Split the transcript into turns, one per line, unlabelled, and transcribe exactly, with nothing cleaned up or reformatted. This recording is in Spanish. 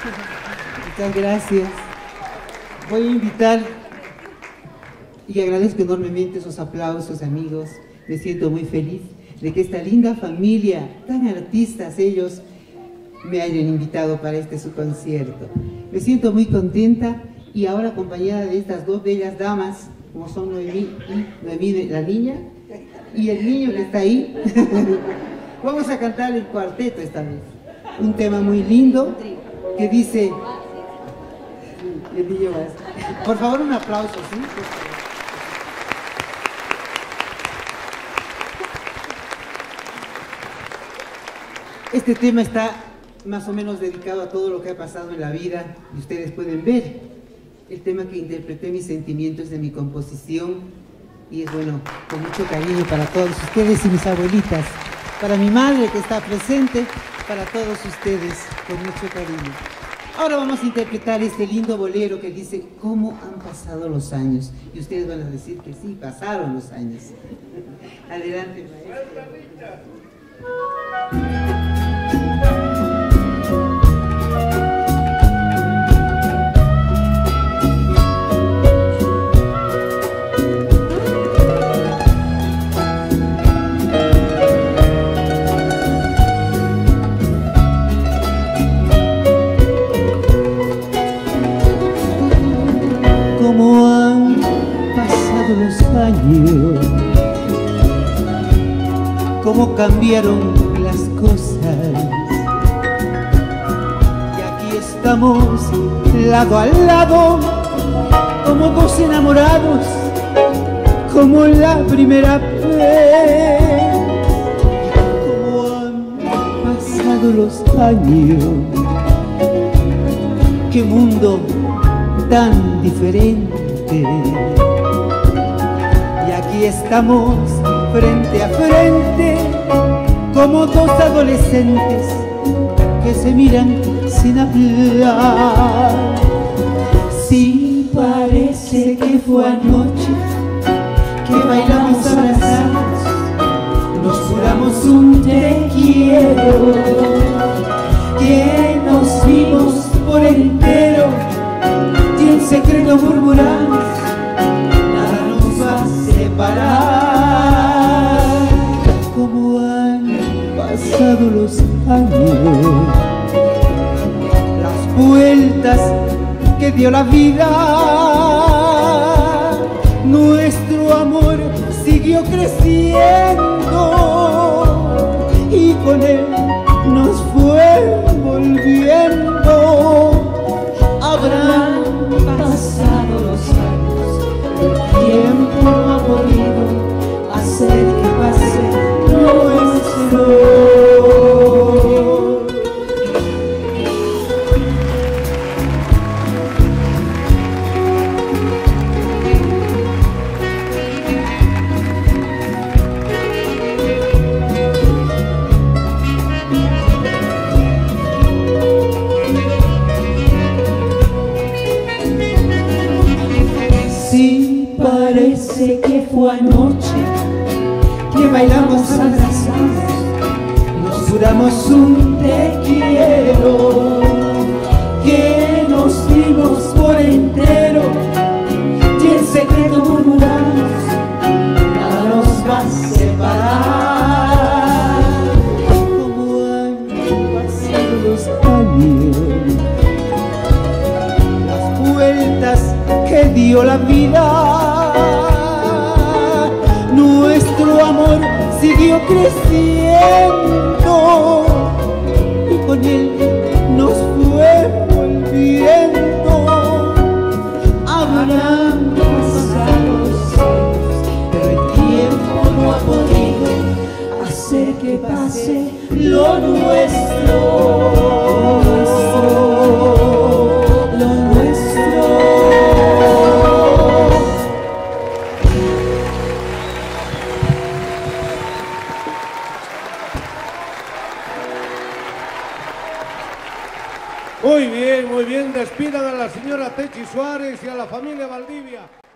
Muchas gracias. Voy a invitar y agradezco enormemente esos aplausos, amigos. Me siento muy feliz de que esta linda familia, tan artistas ellos, me hayan invitado para este su concierto. Me siento muy contenta y ahora acompañada de estas dos bellas damas, como son Noemí y Noemí, la niña, y el niño que está ahí. Vamos a cantar el cuarteto esta vez. Un tema muy lindo que dice... El niño va a... Por favor, un aplauso, ¿sí? Este tema está más o menos dedicado a todo lo que ha pasado en la vida y ustedes pueden ver el tema que interpreté, mis sentimientos de mi composición, y es bueno, con mucho cariño para todos ustedes y mis abuelitas, para mi madre que está presente, para todos ustedes, con mucho cariño. Ahora vamos a interpretar este lindo bolero que dice ¿cómo han pasado los años? Y ustedes van a decir que sí, pasaron los años. Adelante, maestra.
Cómo han pasado los años, cómo cambiaron las cosas, y aquí estamos lado a lado, como dos enamorados, como la primera vez. Cómo han pasado los años, qué mundo tan diferente, y aquí estamos frente a frente como dos adolescentes que se miran sin hablar. Sí, parece que fue anoche que bailamos abrazados, nos juramos un te quiero, que nos vimos por entero y en secreto murmuramos, nada nos va a separar. Cómo han pasado los años, las vueltas que dio la vida, nuestro amor siguió creciendo y con él nos fue volviendo. Habrán pasado los años, el tiempo no ha podido hacer que pase lo nuestro. Sí, parece que fue anoche que bailamos abrazados, nos juramos un te quiero, que nos dimos por entero y en secreto murmuramos, nada nos va a separar. Cómo han pasado los años, las vueltas que dio la vida, nuestro amor siguió creciendo y con él nos fue volviendo. Habrán pasado los años, pero el tiempo no ha podido hacer que pase lo nuestro. Lo nuestro.
Muy bien, muy bien. Despidan a la señora Techi Suárez y a la familia Valdivia.